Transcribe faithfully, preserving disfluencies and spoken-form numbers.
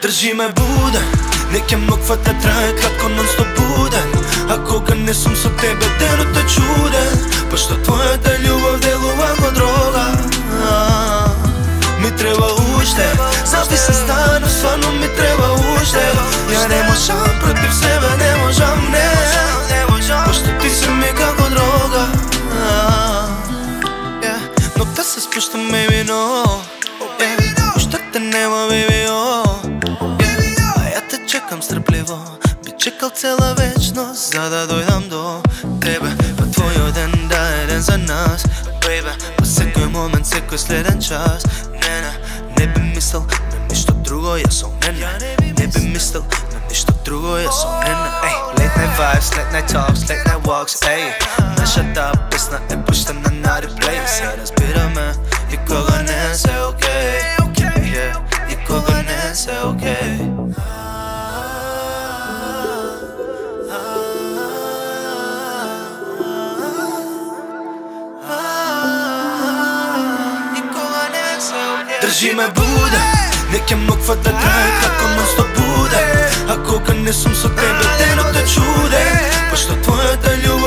Држи ме буден, Нејќам ноќвата трае, кратко нон-стоп буден. А кога не сум со тебе, денот е чуден. Пошто твојата љубов делува ко дрога. Ми треба уште, Зависен станав, стварно ми треба уште. Ја не можам против себе, не можам, не. Пошто ти си ми како дрога. Ноќта се спушта, maybe no. Уште те нема, baby, oh. Чекам стрпливо, би чекал цела вечност, за да дојдам до тебе. Па твојот ден да е ден за нас, baby. Па секој момент, секој следен час. Не, не, не би мислел на ништо друго, јас сум мене. Не би мислел на ништо друго, јас сум мене. Late night vibes, late night talks, late night walks, ей. Нашата песна е пуштена на реплей. Се разбираме и кога не се окей, и кога не се окей. Држи ме буден, Нејќам ноќвата трае, кратко нон-стоп буден. А кога не сум со тебе, денот е чуден. Пошто твојата љубов